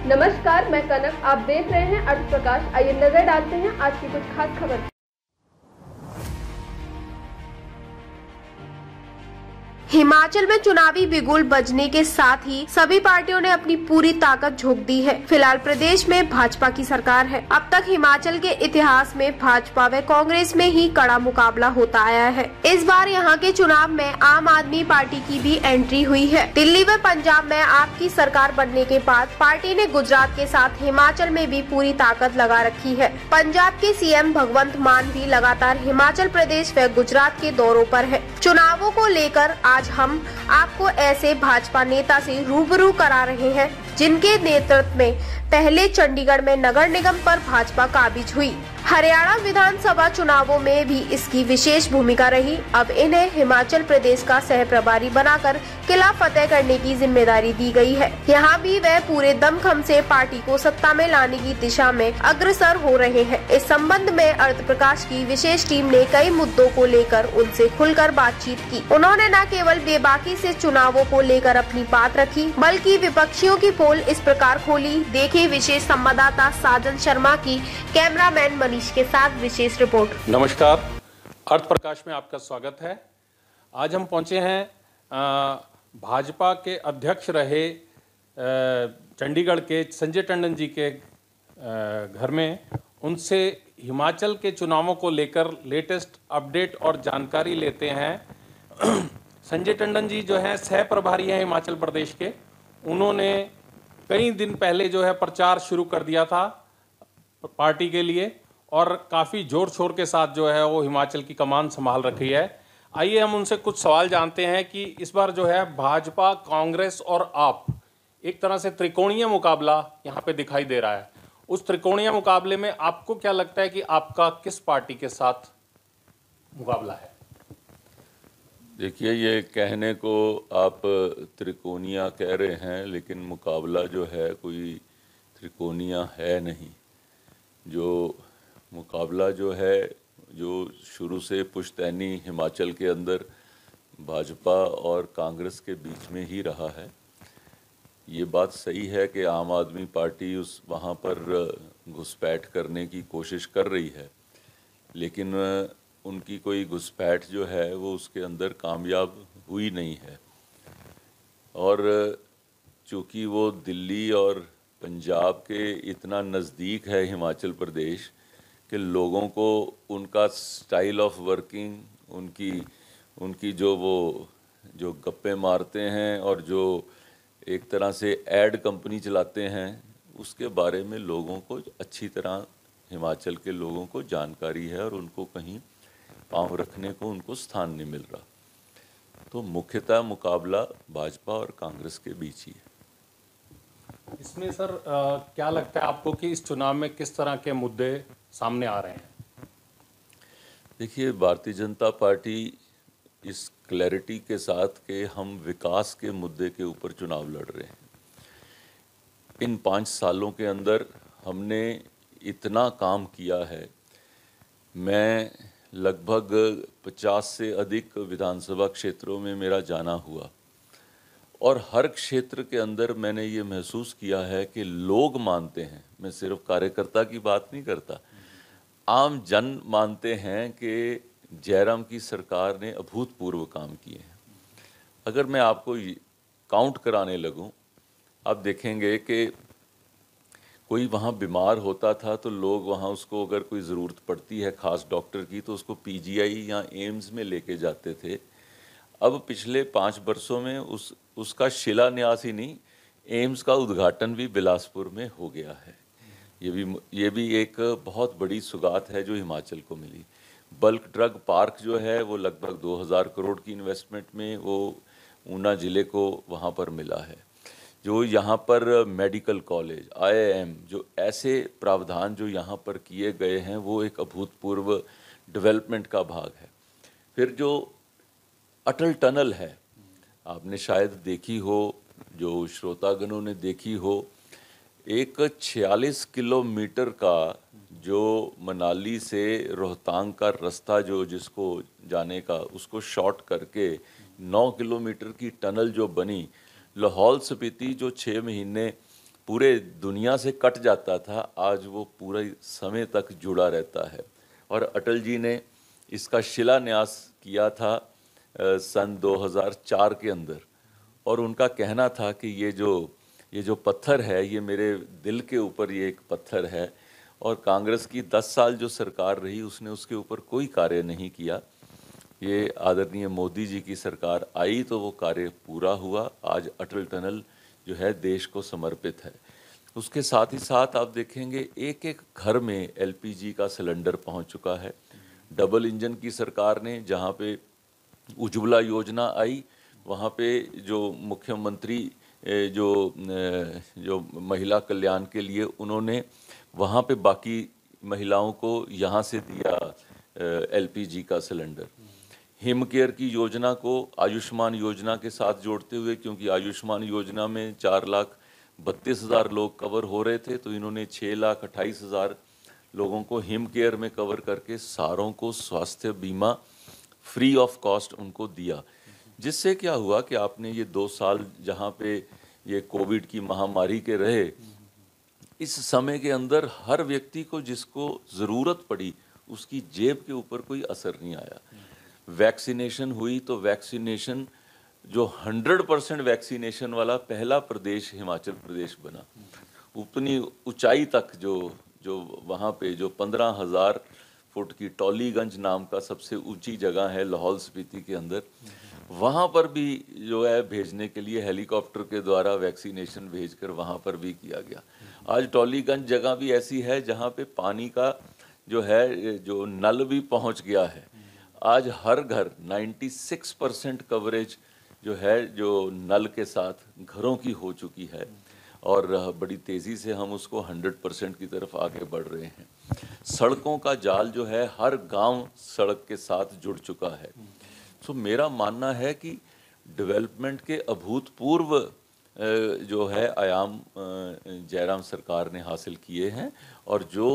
नमस्कार, मैं कनक। आप देख रहे हैं अर्थ प्रकाश। आइए नजर डालते हैं आज की कुछ खास खबर। हिमाचल में चुनावी बिगुल बजने के साथ ही सभी पार्टियों ने अपनी पूरी ताकत झोंक दी है। फिलहाल प्रदेश में भाजपा की सरकार है। अब तक हिमाचल के इतिहास में भाजपा व कांग्रेस में ही कड़ा मुकाबला होता आया है। इस बार यहाँ के चुनाव में आम आदमी पार्टी की भी एंट्री हुई है। दिल्ली व पंजाब में आप की सरकार बनने के बाद पार्टी ने गुजरात के साथ हिमाचल में भी पूरी ताकत लगा रखी है। पंजाब के सीएम भगवंत मान भी लगातार हिमाचल प्रदेश व गुजरात के दौरों पर है। चुनावों को लेकर आज हम आपको ऐसे भाजपा नेता से रूबरू करा रहे हैं जिनके नेतृत्व में पहले चंडीगढ़ में नगर निगम पर भाजपा काबिज हुई। हरियाणा विधानसभा चुनावों में भी इसकी विशेष भूमिका रही। अब इन्हें हिमाचल प्रदेश का सह प्रभारी बनाकर किला फतेह करने की जिम्मेदारी दी गई है। यहाँ भी वह पूरे दमखम से पार्टी को सत्ता में लाने की दिशा में अग्रसर हो रहे हैं। इस संबंध में अर्थ प्रकाश की विशेष टीम ने कई मुद्दों को लेकर उनसे खुलकर बातचीत की। उन्होंने न केवल बेबाकी से चुनावों को लेकर अपनी बात रखी, बल्कि विपक्षियों की पोल इस प्रकार खोली। देखिए विशेष संवाददाता साजन शर्मा की कैमरामैन मनीष के साथ विशेष रिपोर्ट। नमस्कार, अर्थ प्रकाश में आपका स्वागत है। आज हम पहुंचे हैं भाजपा के अध्यक्ष रहे चंडीगढ़ के संजय टंडन जी के घर में। उनसे हिमाचल के चुनावों को लेकर लेटेस्ट अपडेट और जानकारी लेते हैं। संजय टंडन जी जो हैं सह प्रभारी हैं हिमाचल प्रदेश के। उन्होंने कई दिन पहले जो है प्रचार शुरू कर दिया था पार्टी के लिए और काफ़ी जोर शोर के साथ जो है वो हिमाचल की कमान संभाल रखी है। आइए हम उनसे कुछ सवाल जानते हैं कि इस बार जो है भाजपा, कांग्रेस और आप, एक तरह से त्रिकोणीय मुकाबला यहाँ पे दिखाई दे रहा है। उस त्रिकोणीय मुकाबले में आपको क्या लगता है कि आपका किस पार्टी के साथ मुकाबला है? देखिए, ये कहने को आप त्रिकोणिया कह रहे हैं, लेकिन मुकाबला जो है कोई त्रिकोणिया है नहीं। जो मुकाबला जो है, जो शुरू से पुश्तैनी हिमाचल के अंदर भाजपा और कांग्रेस के बीच में ही रहा है। ये बात सही है कि आम आदमी पार्टी वहाँ पर घुसपैठ करने की कोशिश कर रही है, लेकिन उनकी कोई घुसपैठ जो है वो उसके अंदर कामयाब हुई नहीं है। और चूँकि वो दिल्ली और पंजाब के इतना नज़दीक है हिमाचल प्रदेश कि लोगों को उनका स्टाइल ऑफ वर्किंग, उनकी जो गप्पे मारते हैं और जो एक तरह से एड कंपनी चलाते हैं, उसके बारे में लोगों को अच्छी तरह हिमाचल के लोगों को जानकारी है और उनको कहीं पांव रखने को उनको स्थान नहीं मिल रहा। तो मुख्यतः मुकाबला भाजपा और कांग्रेस के बीच ही है। इसमें सर क्या लगता है आपको कि इस चुनाव में किस तरह के मुद्दे सामने आ रहे हैं? देखिए, भारतीय जनता पार्टी इस क्लैरिटी के साथ कि हम विकास के मुद्दे के ऊपर चुनाव लड़ रहे हैं। इन 5 सालों के अंदर हमने इतना काम किया है। मैं लगभग 50 से अधिक विधानसभा क्षेत्रों में मेरा जाना हुआ और हर क्षेत्र के अंदर मैंने ये महसूस किया है कि लोग मानते हैं, मैं सिर्फ कार्यकर्ता की बात नहीं करता, आम जन मानते हैं कि जयराम की सरकार ने अभूतपूर्व काम किए हैं। अगर मैं आपको काउंट कराने लगूं, आप देखेंगे कि कोई वहाँ बीमार होता था तो लोग वहाँ उसको, अगर कोई ज़रूरत पड़ती है ख़ास डॉक्टर की, तो उसको पीजीआई या एम्स में लेके जाते थे। अब पिछले 5 वर्षों में उसका शिलान्यास ही नहीं, एम्स का उद्घाटन भी बिलासपुर में हो गया है। ये भी एक बहुत बड़ी सौगात है जो हिमाचल को मिली। बल्क ड्रग पार्क जो है वो लगभग 2000 करोड़ की इन्वेस्टमेंट में वो ऊना ज़िले को वहाँ पर मिला है। जो यहाँ पर मेडिकल कॉलेज, IIM, जो ऐसे प्रावधान जो यहाँ पर किए गए हैं वो एक अभूतपूर्व डेवलपमेंट का भाग है। फिर जो अटल टनल है, आपने शायद देखी हो, जो श्रोतागणों ने देखी हो, एक 46 किलोमीटर का जो मनाली से रोहतांग का रास्ता जो जिसको जाने का, उसको शॉर्ट करके 9 किलोमीटर की टनल जो बनी, लाहौल स्पीति जो 6 महीने पूरे दुनिया से कट जाता था, आज वो पूरे समय तक जुड़ा रहता है। और अटल जी ने इसका शिलान्यास किया था सन 2004 के अंदर, और उनका कहना था कि ये जो पत्थर है, ये मेरे दिल के ऊपर ये एक पत्थर है। और कांग्रेस की 10 साल जो सरकार रही, उसने उसके ऊपर कोई कार्य नहीं किया। ये आदरणीय मोदी जी की सरकार आई तो वो कार्य पूरा हुआ। आज अटल टनल जो है देश को समर्पित है। उसके साथ ही साथ आप देखेंगे एक एक घर में एलपीजी का सिलेंडर पहुंच चुका है। डबल इंजन की सरकार ने, जहां पे उज्ज्वला योजना आई, वहां पे जो मुख्यमंत्री जो महिला कल्याण के लिए उन्होंने वहाँ पे बाकी महिलाओं को यहाँ से दिया एलपीजी का सिलेंडर। हिम केयर की योजना को आयुष्मान योजना के साथ जोड़ते हुए, क्योंकि आयुष्मान योजना में 4,32,000 लोग कवर हो रहे थे, तो इन्होंने 6,28,000 लोगों को हिम केयर में कवर करके सारों को स्वास्थ्य बीमा फ्री ऑफ कॉस्ट उनको दिया। जिससे क्या हुआ कि आपने ये 2 साल जहाँ पे ये कोविड की महामारी के रहे, इस समय के अंदर हर व्यक्ति को जिसको ज़रूरत पड़ी उसकी जेब के ऊपर कोई असर नहीं आया। वैक्सीनेशन हुई तो वैक्सीनेशन जो 100% वैक्सीनेशन वाला पहला प्रदेश हिमाचल प्रदेश बना। उतनी ऊंचाई तक जो वहाँ पे जो 15,000 फुट की टॉलीगंज नाम का सबसे ऊंची जगह है लाहौल स्पीति के अंदर, वहाँ पर भी जो है भेजने के लिए हेलीकॉप्टर के द्वारा वैक्सीनेशन भेजकर वहाँ पर भी किया गया। आज टॉलीगंज जगह भी ऐसी है जहाँ पे पानी का जो है जो नल भी पहुँच गया है। आज हर घर 96% कवरेज जो है जो नल के साथ घरों की हो चुकी है, और बड़ी तेज़ी से हम उसको 100% की तरफ आगे बढ़ रहे हैं। सड़कों का जाल जो है हर गांव सड़क के साथ जुड़ चुका है। तो मेरा मानना है कि डेवलपमेंट के अभूतपूर्व जो है आयाम जयराम सरकार ने हासिल किए हैं, और जो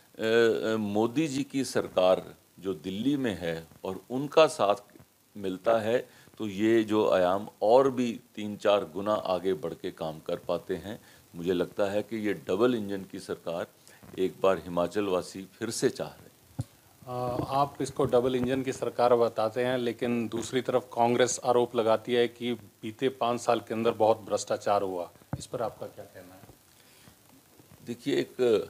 मोदी जी की सरकार जो दिल्ली में है और उनका साथ मिलता है, तो ये जो आयाम और भी 3-4 गुना आगे बढ़ के काम कर पाते हैं। मुझे लगता है कि ये डबल इंजन की सरकार एक बार हिमाचल वासी फिर से चाह रहे हैं। आप इसको डबल इंजन की सरकार बताते हैं, लेकिन दूसरी तरफ कांग्रेस आरोप लगाती है कि बीते 5 साल के अंदर बहुत भ्रष्टाचार हुआ। इस पर आपका क्या कहना है? देखिए,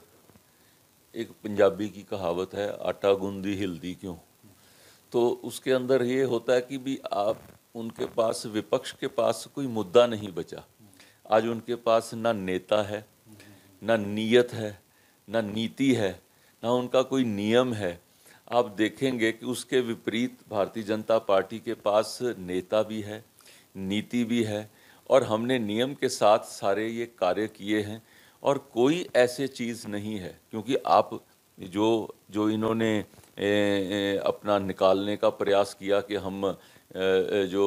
एक पंजाबी की कहावत है, आटा गूंदी हिलदी क्यों। तो उसके अंदर ये होता है कि भी आप उनके पास, विपक्ष के पास कोई मुद्दा नहीं बचा। आज उनके पास ना नेता है, ना नीयत है, ना नीति है, ना उनका कोई नियम है। आप देखेंगे कि उसके विपरीत भारतीय जनता पार्टी के पास नेता भी है, नीति भी है, और हमने नियम के साथ सारे ये कार्य किए हैं, और कोई ऐसे चीज़ नहीं है। क्योंकि आप जो इन्होंने अपना निकालने का प्रयास किया कि हम जो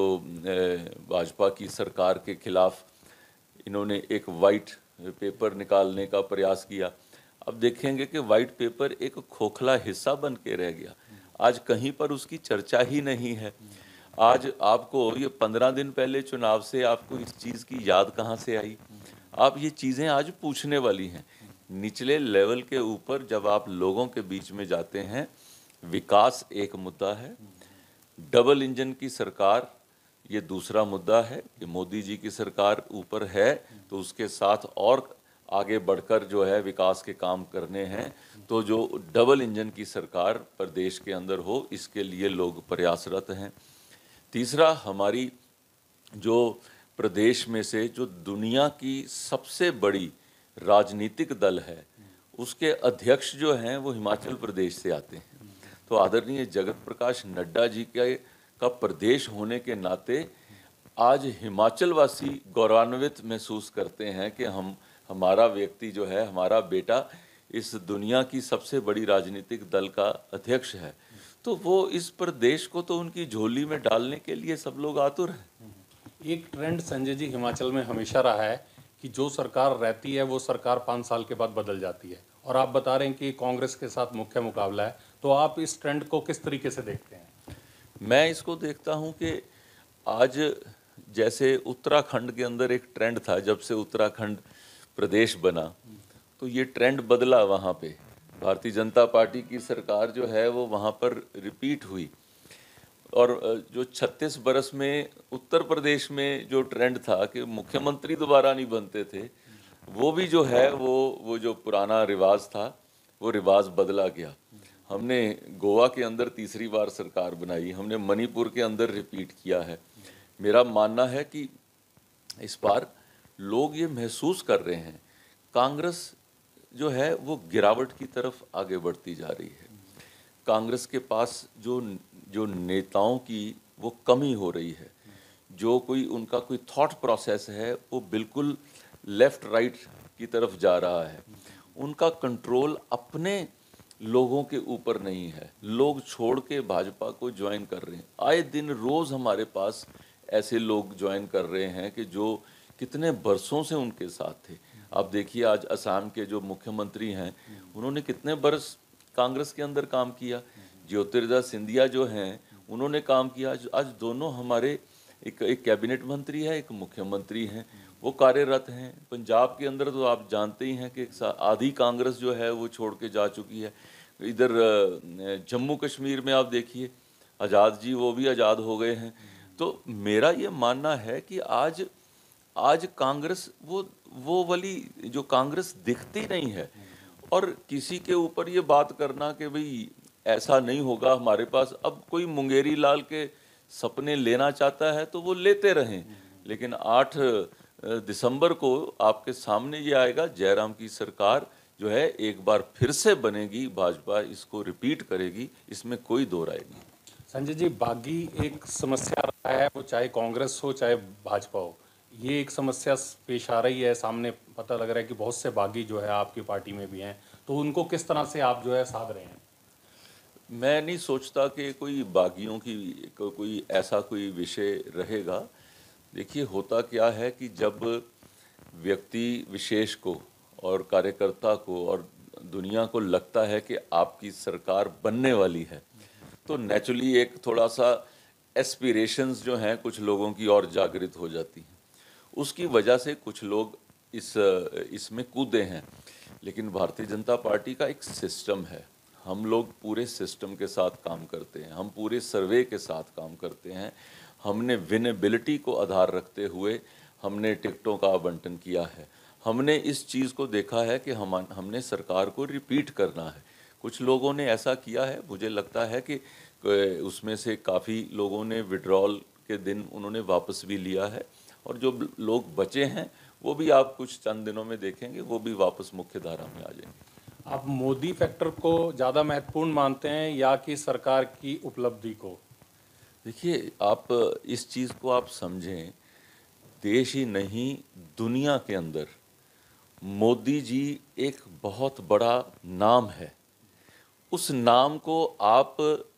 भाजपा की सरकार के खिलाफ इन्होंने एक वाइट पेपर निकालने का प्रयास किया। अब देखेंगे कि वाइट पेपर एक खोखला हिस्सा बन के रह गया। आज कहीं पर उसकी चर्चा ही नहीं है। आज आपको ये 15 दिन पहले चुनाव से आपको इस चीज़ की याद कहाँ से आई? आप ये चीज़ें आज पूछने वाली हैं। निचले लेवल के ऊपर जब आप लोगों के बीच में जाते हैं, विकास एक मुद्दा है, डबल इंजन की सरकार ये दूसरा मुद्दा है कि मोदी जी की सरकार ऊपर है तो उसके साथ और आगे बढ़कर जो है विकास के काम करने हैं। तो जो डबल इंजन की सरकार प्रदेश के अंदर हो, इसके लिए लोग प्रयासरत हैं। तीसरा, हमारी जो प्रदेश में से जो दुनिया की सबसे बड़ी राजनीतिक दल है, उसके अध्यक्ष जो हैं वो हिमाचल प्रदेश से आते हैं। तो आदरणीय जगत प्रकाश नड्डा जी का प्रदेश होने के नाते आज हिमाचल वासी गौरवान्वित महसूस करते हैं कि हमारा व्यक्ति जो है, हमारा बेटा इस दुनिया की सबसे बड़ी राजनीतिक दल का अध्यक्ष है। तो वो इस प्रदेश को तो उनकी झोली में डालने के लिए सब लोग आतुर हैं। एक ट्रेंड संजय जी हिमाचल में हमेशा रहा है कि जो सरकार रहती है वो सरकार 5 साल के बाद बदल जाती है, और आप बता रहे हैं कि कांग्रेस के साथ मुख्य मुकाबला है। तो आप इस ट्रेंड को किस तरीके से देखते हैं? मैं इसको देखता हूं कि आज जैसे उत्तराखंड के अंदर एक ट्रेंड था, जब से उत्तराखंड प्रदेश बना तो ये ट्रेंड बदला। वहाँ पे भारतीय जनता पार्टी की सरकार जो है वो वहाँ पर रिपीट हुई। और जो 36 बरस में उत्तर प्रदेश में जो ट्रेंड था कि मुख्यमंत्री दोबारा नहीं बनते थे, वो भी जो है वो जो पुराना रिवाज था वो रिवाज बदला गया। हमने गोवा के अंदर तीसरी बार सरकार बनाई, हमने मणिपुर के अंदर रिपीट किया है। मेरा मानना है कि इस बार लोग ये महसूस कर रहे हैं कांग्रेस जो है वो गिरावट की तरफ आगे बढ़ती जा रही है। कांग्रेस के पास जो नेताओं की वो कमी हो रही है, जो कोई उनका कोई थॉट प्रोसेस है वो बिल्कुल लेफ्ट राइट की तरफ जा रहा है। उनका कंट्रोल अपने लोगों के ऊपर नहीं है। लोग छोड़ के भाजपा को ज्वाइन कर रहे हैं। आए दिन रोज़ हमारे पास ऐसे लोग ज्वाइन कर रहे हैं कि जो कितने बरसों से उनके साथ थे। आप देखिए आज असम के जो मुख्यमंत्री हैं उन्होंने कितने बरस कांग्रेस के अंदर काम किया। ज्योतिरादित्य सिंधिया जो हैं उन्होंने काम किया। आज दोनों हमारे एक कैबिनेट मंत्री है, एक मुख्यमंत्री हैं, वो कार्यरत हैं। पंजाब के अंदर तो आप जानते ही हैं कि आधी कांग्रेस जो है वो छोड़ के जा चुकी है। इधर जम्मू कश्मीर में आप देखिए आज़ाद जी वो भी आज़ाद हो गए हैं। तो मेरा ये मानना है कि आज कांग्रेस वो वाली जो कांग्रेस दिखती नहीं है। और किसी के ऊपर ये बात करना कि भाई ऐसा नहीं होगा हमारे पास, अब कोई मुंगेरी लाल के सपने लेना चाहता है तो वो लेते रहें, लेकिन 8 दिसंबर को आपके सामने ये आएगा जयराम की सरकार जो है एक बार फिर से बनेगी, भाजपा इसको रिपीट करेगी, इसमें कोई दो राय नहीं। संजय जी, बागी एक समस्या रहा है, वो चाहे कांग्रेस हो चाहे भाजपा हो, ये एक समस्या पेश आ रही है सामने। पता लग रहा है कि बहुत से बागी जो है आपकी पार्टी में भी हैं, तो उनको किस तरह से आप जो है साध रहे हैं? मैं नहीं सोचता कि कोई बागियों की कोई ऐसा कोई विषय रहेगा। देखिए होता क्या है कि जब व्यक्ति विशेष को और कार्यकर्ता को और दुनिया को लगता है कि आपकी सरकार बनने वाली है, तो नेचुरली एक थोड़ा सा एस्पिरेशंस जो हैं कुछ लोगों की और जागृत हो जाती हैं। उसकी वजह से कुछ लोग इसमें कूदे हैं। लेकिन भारतीय जनता पार्टी का एक सिस्टम है, हम लोग पूरे सिस्टम के साथ काम करते हैं, हम पूरे सर्वे के साथ काम करते हैं। हमने विनेबिलिटी को आधार रखते हुए हमने टिकटों का आवंटन किया है। हमने इस चीज़ को देखा है कि हमने सरकार को रिपीट करना है। कुछ लोगों ने ऐसा किया है, मुझे लगता है कि उसमें से काफ़ी लोगों ने विड्रॉल के दिन उन्होंने वापस भी लिया है, और जो लोग बचे हैं वो भी आप कुछ चंद दिनों में देखेंगे वो भी वापस मुख्य धारा में आ जाएंगे। आप मोदी फैक्टर को ज़्यादा महत्वपूर्ण मानते हैं या कि सरकार की उपलब्धि को? देखिए आप इस चीज़ को आप समझें, देश ही नहीं दुनिया के अंदर मोदी जी एक बहुत बड़ा नाम है। उस नाम को आप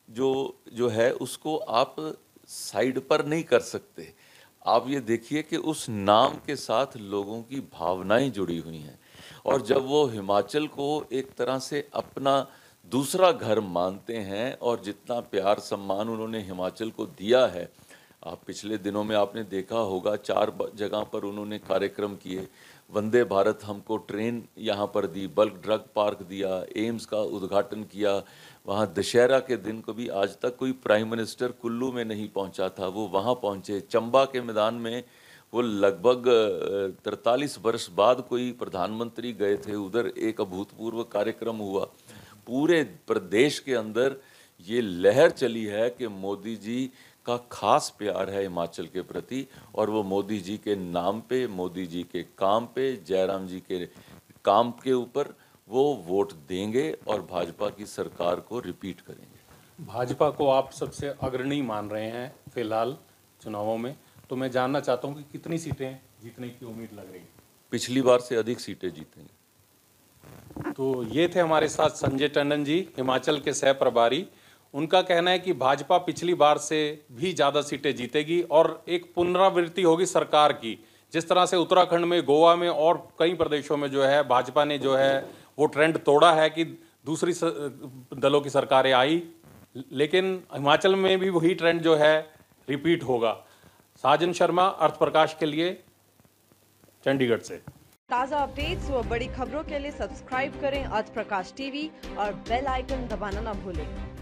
जो है उसको आप साइड पर नहीं कर सकते। आप ये देखिए कि उस नाम के साथ लोगों की भावनाएं जुड़ी हुई हैं, और जब वो हिमाचल को एक तरह से अपना दूसरा घर मानते हैं और जितना प्यार सम्मान उन्होंने हिमाचल को दिया है, आप पिछले दिनों में आपने देखा होगा 4 जगह पर उन्होंने कार्यक्रम किए। वंदे भारत हमको ट्रेन यहाँ पर दी, बल्क ड्रग पार्क दिया, एम्स का उद्घाटन किया। वहाँ दशहरा के दिन को भी आज तक कोई प्राइम मिनिस्टर कुल्लू में नहीं पहुँचा था, वो वहाँ पहुँचे। चंबा के मैदान में वो लगभग 43 वर्ष बाद कोई प्रधानमंत्री गए थे, उधर एक अभूतपूर्व कार्यक्रम हुआ। पूरे प्रदेश के अंदर ये लहर चली है कि मोदी जी का खास प्यार है हिमाचल के प्रति, और वो मोदी जी के नाम पे, मोदी जी के काम पे, जयराम जी के काम के ऊपर वो वोट देंगे और भाजपा की सरकार को रिपीट करेंगे। भाजपा को आप सबसे अग्रणी मान रहे हैं फिलहाल चुनावों में, तो मैं जानना चाहता हूं कि कितनी सीटें जीतने की उम्मीद लग रही है? पिछली बार से अधिक सीटें जीतेंगे। तो ये थे हमारे साथ संजय टंडन जी, हिमाचल के सह प्रभारी। उनका कहना है कि भाजपा पिछली बार से भी ज़्यादा सीटें जीतेगी और एक पुनरावृत्ति होगी सरकार की। जिस तरह से उत्तराखंड में, गोवा में और कई प्रदेशों में जो है भाजपा ने जो है वो ट्रेंड तोड़ा है कि दूसरी दलों की सरकारें आई, लेकिन हिमाचल में भी वही ट्रेंड जो है रिपीट होगा। साजन शर्मा, अर्थ प्रकाश के लिए, चंडीगढ़ से। ताज़ा अपडेट्स व बड़ी खबरों के लिए सब्सक्राइब करें अर्थ प्रकाश टीवी और बेल आइकन दबाना न भूलें।